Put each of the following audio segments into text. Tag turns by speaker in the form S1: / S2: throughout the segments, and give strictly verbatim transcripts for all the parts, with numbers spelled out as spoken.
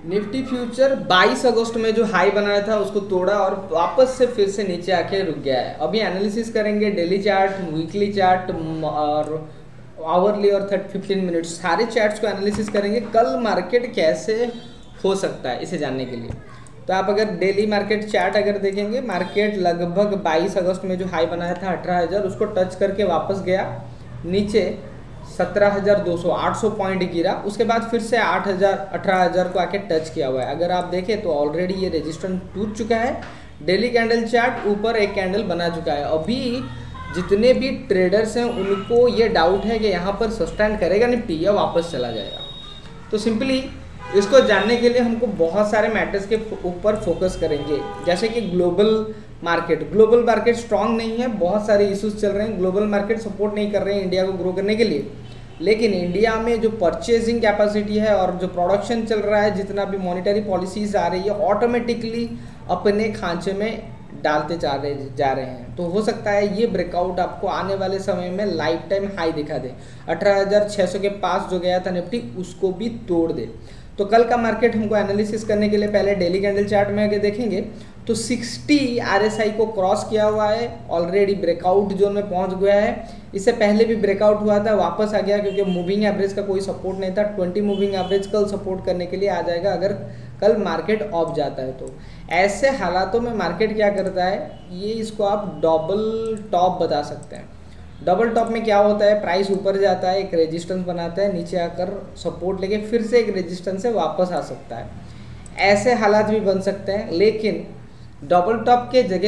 S1: Nifty future बाईस अगस्त में जो हाई बनाया था उसको तोड़ा और वापस से फिर से नीचे आके रुक गया है। अभी एनालिसिस करेंगे डेली चार्ट, वीकली चार्ट और आवरली और थर्टी फिफ्टीन मिनट्स, सारे चार्ट्स को एनालिसिस करेंगे कल मार्केट कैसे हो सकता है इसे जानने के लिए। तो आप अगर डेली मार्केट चार्ट अगर देखेंगे, मार्केट लगभग बाईस अगस्त में जो हाई बनाया था अठारह हज़ार, उसको टच करके वापस गया नीचे सत्रह हज़ार दो सौ, आठ सौ पॉइंट गिरा, उसके बाद फिर से आठ हज़ार अठारह हज़ार को आके टच किया हुआ है। अगर आप देखें तो ऑलरेडी ये रेजिस्टेंस टूट चुका है। डेली कैंडल चार्ट ऊपर एक कैंडल बना चुका है। अभी जितने भी ट्रेडर्स हैं उनको ये डाउट है कि यहाँ पर सस्टेन करेगा निफ्टी या वापस चला जाएगा। तो सिंपली इसको जानने के लिए हमको बहुत सारे मैटर्स के ऊपर फोकस करेंगे, जैसे कि global market global market strong नहीं है, बहुत सारे इश्यूज चल रहे हैं, ग्लोबल मार्केट सपोर्ट नहीं कर रहे हैं इंडिया को ग्रो करने के लिए। लेकिन इंडिया में जो परचेजिंग कैपेसिटी है और जो प्रोडक्शन चल रहा है, जितना भी मॉनिटरी पॉलिसीज आ रही है, ऑटोमेटिकली अपने खांचे में डालते जा रहे जा रहे हैं। तो हो सकता है ये ब्रेकआउट आपको आने वाले समय में लाइफ टाइम हाई दिखा दे, अठारह हज़ार छः सौ के पास जो गया था निफ्टी उसको भी तोड़ दे। तो कल का मार्केट हमको एनालिसिस करने के लिए पहले डेली कैंडल चार्ट में आगे देखेंगे तो साठ आरएसआई को क्रॉस किया हुआ है, ऑलरेडी ब्रेकआउट जोन में पहुंच गया है। इससे पहले भी ब्रेकआउट हुआ था, वापस आ गया क्योंकि मूविंग एवरेज का कोई सपोर्ट नहीं था। बीस मूविंग एवरेज कल सपोर्ट करने के लिए आ जाएगा अगर कल मार्केट ऑफ जाता है। तो ऐसे हालातों में मार्केट क्या करता है, ये इसको आप डबल टॉप बता सकते हैं। डबल टॉप में क्या होता है, प्राइस ऊपर जाता है, एक रेजिस्टेंस बनाता है, नीचे आकर सपोर्ट लेके फिर से एक रेजिस्टेंस से वापस आ सकता है। ऐसे हालात भी बन सकते हैं। लेकिन डबल टॉप के जगह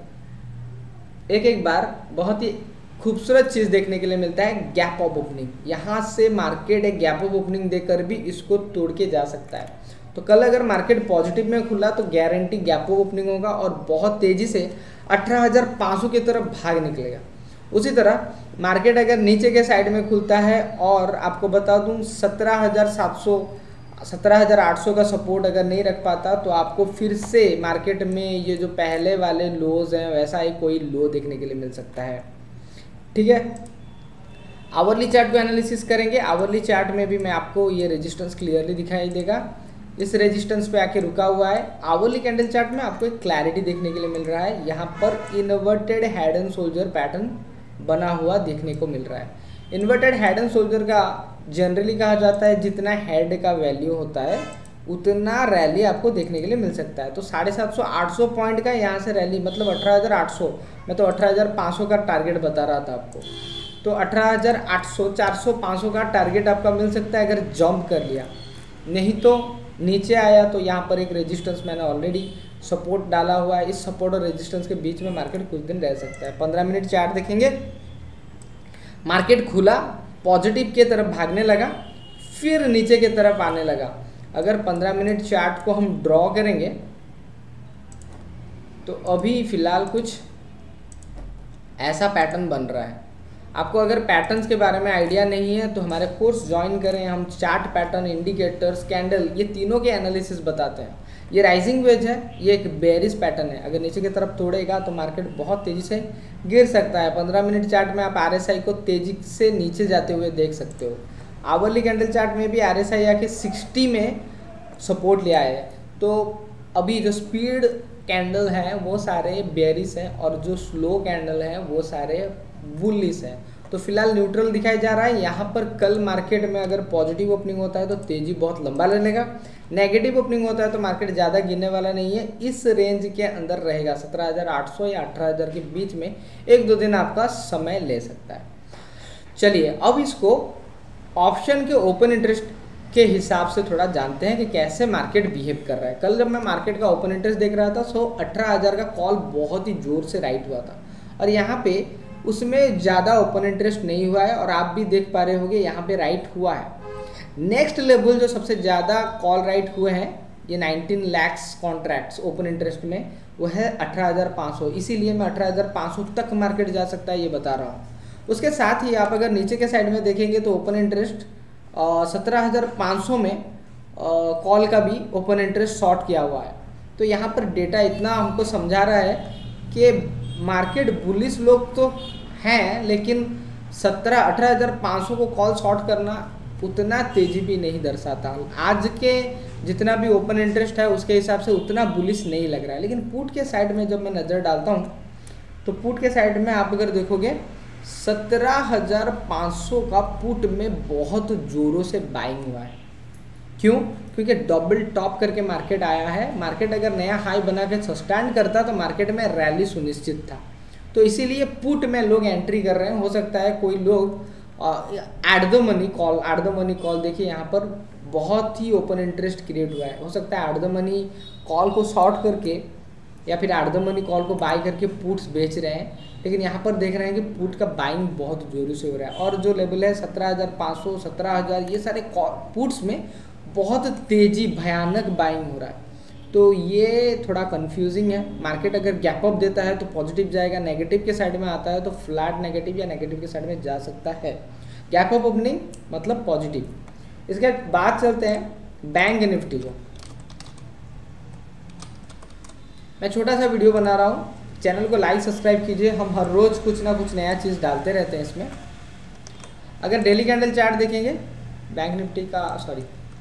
S1: पर एक एक बार बहुत ही खूबसूरत चीज़ देखने के लिए मिलता है, गैप ऑफ ओपनिंग। यहाँ से मार्केट एक गैप ऑफ ओपनिंग देकर भी इसको तोड़ के जा सकता है। तो कल अगर मार्केट पॉजिटिव में खुला तो गारंटी गैप ऑफ ओपनिंग होगा और बहुत तेज़ी से अठारह हज़ार पाँच सौ की तरफ भाग निकलेगा। उसी तरह मार्केट अगर नीचे के साइड में खुलता है और आपको बता दूं सत्रह हज़ार सात सौ सत्रह हज़ार आठ सौ का सपोर्ट अगर नहीं रख पाता तो आपको फिर से मार्केट में ये जो पहले वाले लोज हैं वैसा ही कोई लो देखने के लिए मिल सकता है। ठीक है, आवरली चार्ट को एनालिसिस करेंगे। आवरली चार्ट में भी मैं आपको ये रेजिस्टेंस क्लियरली दिखाई देगा, इस रेजिस्टेंस पे आके रुका हुआ है। आवरली कैंडल चार्ट में आपको एक क्लैरिटी देखने के लिए मिल रहा है, यहाँ पर inverted head and shoulder pattern बना हुआ देखने को मिल रहा है। इन्वर्टेड हेड एंड शोल्डर का जनरली कहा जाता है जितना हेड का वैल्यू होता है उतना रैली आपको देखने के लिए मिल सकता है। तो साढ़े सात सौ आठ सौ पॉइंट का यहाँ से रैली, मतलब अठारह हज़ार आठ सौ, मैं तो अठारह हज़ार पाँच सौ का टारगेट बता रहा था आपको। तो अठारह हज़ार आठ सौ, चार सौ, पाँच सौ का टारगेट आपका मिल सकता है अगर जंप कर लिया। नहीं तो नीचे आया तो यहाँ पर एक रेजिस्टेंस मैंने ऑलरेडी सपोर्ट डाला हुआ है, इस सपोर्ट और रेजिस्टेंस के बीच में मार्केट कुछ दिन रह सकता है। पंद्रह मिनट चार्ट देखेंगे, मार्केट खुला, पॉजिटिव की तरफ भागने लगा, फिर नीचे की तरफ आने लगा। अगर पंद्रह मिनट चार्ट को हम ड्रॉ करेंगे तो अभी फिलहाल कुछ ऐसा पैटर्न बन रहा है। आपको अगर पैटर्न्स के बारे में आइडिया नहीं है तो हमारे कोर्स ज्वाइन करें, हम चार्ट पैटर्न, इंडिकेटर्स, कैंडल, ये तीनों के एनालिसिस बताते हैं। ये राइजिंग वेज है, ये एक बेरिश पैटर्न है, अगर नीचे की तरफ तोड़ेगा तो मार्केट बहुत तेज़ी से गिर सकता है। पंद्रह मिनट चार्ट में आप आरएसआई को तेज़ी से नीचे जाते हुए देख सकते हो। आवरली कैंडल चार्ट में भी आरएसआई आके साठ में सपोर्ट लिया है। तो अभी जो स्पीड कैंडल हैं वो सारे बेरिश हैं और जो स्लो कैंडल हैं वो सारे बुलिश है। तो फिलहाल न्यूट्रल दिखाई जा रहा है। यहाँ पर कल मार्केट में अगर पॉजिटिव ओपनिंग होता है तो तेजी बहुत लंबा लेगा, नेगेटिव ओपनिंग होता है तो मार्केट ज़्यादा गिरने वाला नहीं है, इस रेंज के अंदर रहेगा। सत्रह हज़ार आठ सौ या अठारह हज़ार के बीच में एक दो दिन आपका समय ले सकता है। चलिए अब इसको ऑप्शन के ओपन इंटरेस्ट के हिसाब से थोड़ा जानते हैं कि कैसे मार्केट बिहेव कर रहा है। कल जब मैं मार्केट का ओपन इंटरेस्ट देख रहा था सो अठारह हज़ार का कॉल बहुत ही जोर से राइट हुआ था और यहाँ पे उसमें ज़्यादा ओपन इंटरेस्ट नहीं हुआ है और आप भी देख पा रहे होंगे यहाँ पे राइट हुआ है। नेक्स्ट लेवल जो सबसे ज़्यादा कॉल राइट हुए हैं ये उन्नीस लाख्स कॉन्ट्रैक्ट्स ओपन इंटरेस्ट में, वो है अठारह हज़ार पाँच सौ। इसीलिए मैं अठारह हज़ार पाँच सौ तक मार्केट जा सकता है ये बता रहा हूँ। उसके साथ ही आप अगर नीचे के साइड में देखेंगे तो ओपन इंटरेस्ट सत्रह हज़ार पाँच सौ में कॉल का भी ओपन इंटरेस्ट शॉर्ट किया हुआ है। तो यहाँ पर डेटा इतना हमको समझा रहा है कि मार्केट बुलिश लोग तो हैं लेकिन सत्रह अठारह हज़ार पाँच सौ को कॉल शॉर्ट करना उतना तेजी भी नहीं दर्शाता। आज के जितना भी ओपन इंटरेस्ट है उसके हिसाब से उतना बुलिश नहीं लग रहा है। लेकिन पुट के साइड में जब मैं नज़र डालता हूँ तो पुट के साइड में आप अगर देखोगे सत्रह हज़ार पाँच सौ का पुट में बहुत ज़ोरों से बाइंग हुआ है। क्यों? क्योंकि डबल टॉप करके मार्केट आया है। मार्केट अगर नया हाई बना के सस्टेन करता तो मार्केट में रैली सुनिश्चित था, तो इसीलिए पुट में लोग एंट्री कर रहे हैं। हो सकता है कोई लोग at the money call at the money call देखिए यहाँ पर बहुत ही ओपन इंटरेस्ट क्रिएट हुआ है। हो सकता है एट द मनी कॉल को शॉर्ट करके या फिर एट द मनी कॉल को बाय करके पुट्स बेच रहे हैं, लेकिन यहाँ पर देख रहे हैं कि पुट का बाइंग बहुत जोरों से हो रहा है। और जो लेवल है सत्रह हज़ार पाँच सौ सत्रह हज़ार ये सारे पुट्स में बहुत तेज़ी भयानक बाइंग हो रहा है। तो ये थोड़ा कंफ्यूजिंग है। मार्केट अगर गैप अप देता है तो पॉजिटिव जाएगा, नेगेटिव के साइड में आता है तो फ्लैट नेगेटिव या नेगेटिव के साइड में जा सकता है। गैप अप ओपनिंग मतलब पॉजिटिव। इसके बाद चलते हैं बैंक निफ्टी को। मैं छोटा सा वीडियो बना रहा हूँ, चैनल को लाइक सब्सक्राइब कीजिए। हम हर रोज़ कुछ ना कुछ नया चीज़ डालते रहते हैं इसमें। अगर डेली कैंडल चार्ट देखेंगे बैंक निफ्टी का सॉरी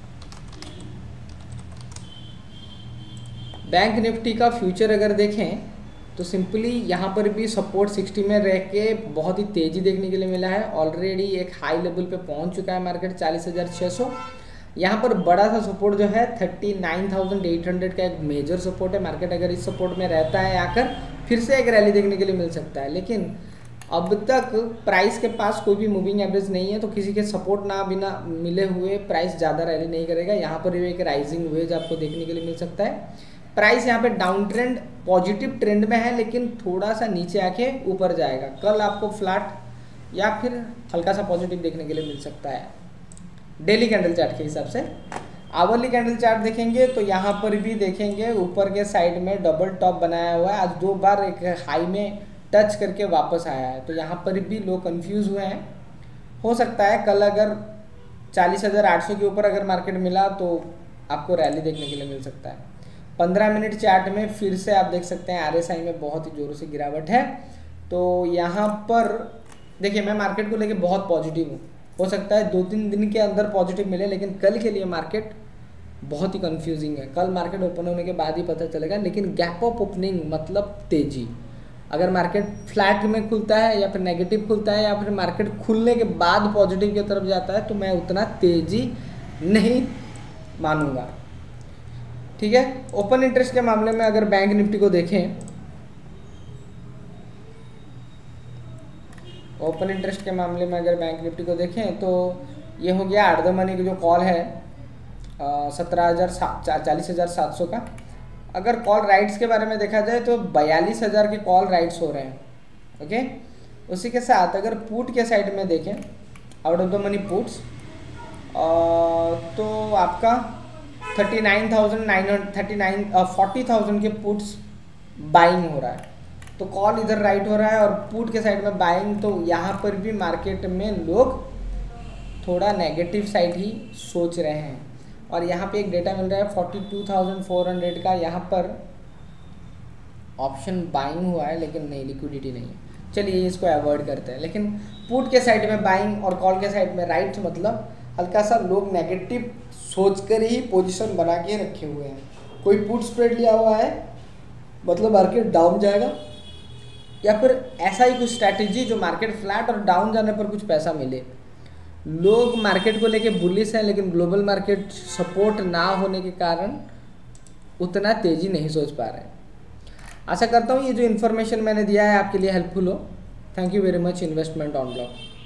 S1: बैंक निफ्टी का फ्यूचर अगर देखें तो सिंपली यहाँ पर भी सपोर्ट साठ में रह के बहुत ही तेज़ी देखने के लिए मिला है। ऑलरेडी एक हाई लेवल पे पहुँच चुका है मार्केट चालीस हज़ार छः सौ। यहाँ पर बड़ा सा सपोर्ट जो है उनतालीस हज़ार आठ सौ का एक मेजर सपोर्ट है। मार्केट अगर इस सपोर्ट में रहता है आकर फिर से एक रैली देखने के लिए मिल सकता है। लेकिन अब तक प्राइस के पास कोई भी मूविंग एवरेज नहीं है, तो किसी के सपोर्ट ना बिना मिले हुए प्राइस ज़्यादा रैली नहीं करेगा। यहाँ पर भी एक राइजिंग वेज आपको देखने के लिए मिल सकता है। प्राइस यहाँ पे डाउन ट्रेंड पॉजिटिव ट्रेंड में है, लेकिन थोड़ा सा नीचे आके ऊपर जाएगा। कल आपको फ्लैट या फिर हल्का सा पॉजिटिव देखने के लिए मिल सकता है डेली कैंडल चार्ट के हिसाब से। आवरली कैंडल चार्ट देखेंगे तो यहाँ पर भी देखेंगे ऊपर के साइड में डबल टॉप बनाया हुआ है। आज दो बार एक हाई में टच करके वापस आया है, तो यहाँ पर भी लोग कंफ्यूज हुए हैं। हो सकता है कल अगर चालीस हज़ार आठ सौ के ऊपर अगर मार्केट मिला तो आपको रैली देखने के लिए मिल सकता है। पंद्रह मिनट चार्ट में फिर से आप देख सकते हैं आरएसआई में बहुत ही जोरों से गिरावट है। तो यहाँ पर देखिए मैं मार्केट को लेके बहुत पॉजिटिव हूँ। हो सकता है दो तीन दिन के अंदर पॉजिटिव मिले, लेकिन कल के लिए मार्केट बहुत ही कंफ्यूजिंग है। कल मार्केट ओपन होने के बाद ही पता चलेगा। लेकिन गैप अप ओपनिंग मतलब तेज़ी। अगर मार्केट फ्लैट में खुलता है या फिर नेगेटिव खुलता है या फिर मार्केट खुलने के बाद पॉजिटिव की तरफ जाता है तो मैं उतना तेज़ी नहीं मानूंगा। ठीक है। ओपन इंटरेस्ट के मामले में अगर बैंक निफ्टी को देखें, ओपन इंटरेस्ट के मामले में अगर बैंक निफ्टी को देखें तो ये हो गया एट द मनी की जो कॉल है सत्रह हज़ार चालीस हज़ार सात सौ का। अगर कॉल राइट्स के बारे में देखा जाए तो बयालीस हज़ार के कॉल राइट्स हो रहे हैं। ओके। उसी के साथ अगर पुट के साइड में देखें out of the money puts तो आपका thirty nine thousand nine hundred thirty nine forty thousand के पुट्स बाइंग हो रहा है। तो कॉल इधर राइट हो रहा है और पुट के साइड में बाइंग। तो यहाँ पर भी मार्केट में लोग थोड़ा नेगेटिव साइड ही सोच रहे हैं। और यहाँ पे एक डेटा मिल रहा है forty two thousand four hundred का, यहाँ पर ऑप्शन बाइंग हुआ है लेकिन नहीं, लिक्विडिटी नहीं है। चलिए इसको अवॉइड करते हैं। लेकिन पुट के साइड में बाइंग और कॉल के साइड में राइट, मतलब हल्का सा लोग नेगेटिव सोचकर ही पोजीशन बना के रखे हुए हैं। कोई पुट स्प्रेड लिया हुआ है मतलब मार्केट डाउन जाएगा, या फिर ऐसा ही कुछ स्ट्रैटेजी जो मार्केट फ्लैट और डाउन जाने पर कुछ पैसा मिले। लोग मार्केट को लेके बुलिश हैं, लेकिन ग्लोबल मार्केट सपोर्ट ना होने के कारण उतना तेज़ी नहीं सोच पा रहे हैं। आशा करता हूँ ये जो इन्फॉर्मेशन मैंने दिया है आपके लिए हेल्पफुल हो। Thank you very much. Investment on block.